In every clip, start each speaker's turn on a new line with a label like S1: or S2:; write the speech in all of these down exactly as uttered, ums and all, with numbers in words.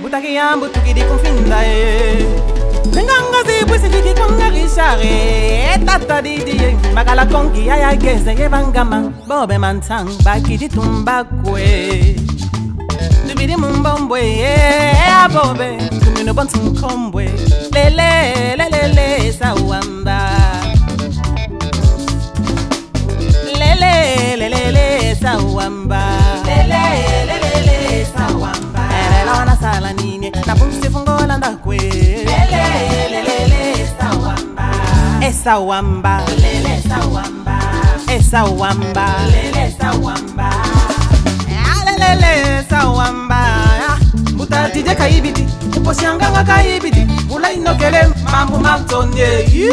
S1: Butakiyambu tukidi konfinda e Nganga zibu sifiki kwanga gishare Tata didi Magala kongi ya ya geze ye vangama Bobe mantang bakidi tumba kwe Dubidi mumbombwe ye bobe Tumino bontum kombwe Lele lele lele sawamba Lele lele lele sawamba Lele lele lele sawamba Ele wana sala nini Na pumsi fungola ndakwe Lele lele lele sawamba Esa wamba Lele sawamba Esa wamba Lele sawamba Lele sawamba Mutatije kaibiti Uposianganga kaibiti Ula inokele mambu mamtonye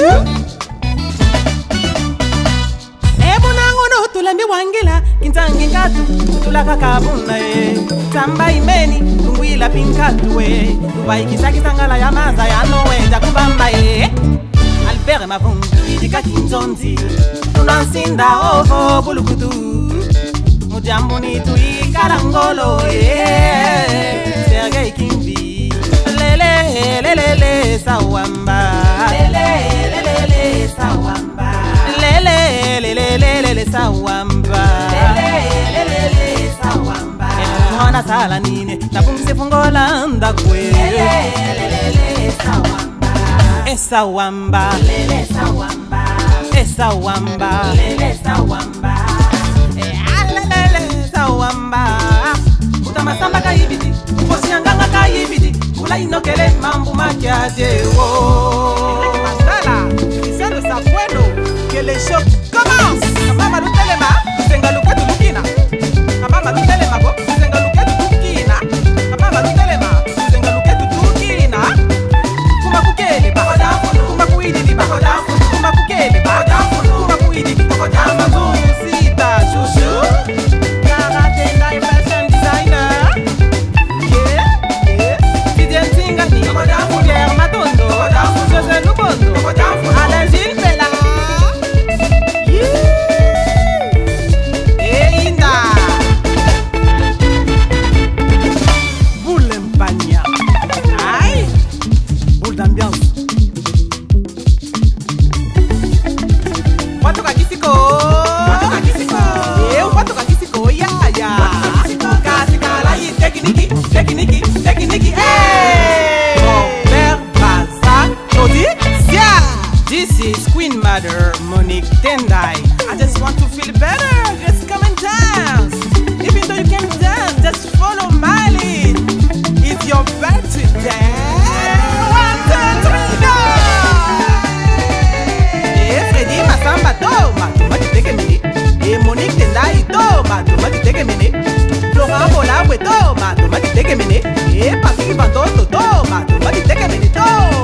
S1: Ebu nangono tulambi wangila Kintangi ngatu Utula kakabuna e Tamba imeni Tungwila pinkatu e Tubai kisa kisangala ya maza ya noenda kubamba e Albert mavungu Idika kintonzi Tunansinda ovo bulukutu Mujambuni tui karangolo eh Sergei Kimbi Lele lele lele sawamba Lele lele lele sawamba Lele lele lele lele sawamba Lele lele lele sawamba Mwana sala nine na pumse fungola ndakwe Lele lele lele sawamba Esa wamba Lele sawamba Esa wamba Lele sawamba Sawamba Utamasamba kaibiti Uposianganga kaibiti Ula inokele mambu makiaje wo Masala C'est de sa pueblo Que les chocs commencent Mama lutelema Senga luketu lukina Mama lutelema go Senga luketu lukina Mama lutelema Senga luketu lukina Kuma kukele ba Kuma kuidi di ba Kuma kukele ba Kuma kuidi di ba Sita shushu This is Queen Mother Monique Tendai. I just want to feel better. Just come and dance. Even though you can't dance, just follow my lead. It's your birthday. One, two, three, go! Eh, Freddy Masamba toma, toma que te mene. Eh, Monique Tendai toma, toma que te mene. Florent Bolabwe toma, toma que te mene. Eh, Papi Bantoto toma, toma que te mene. Toma.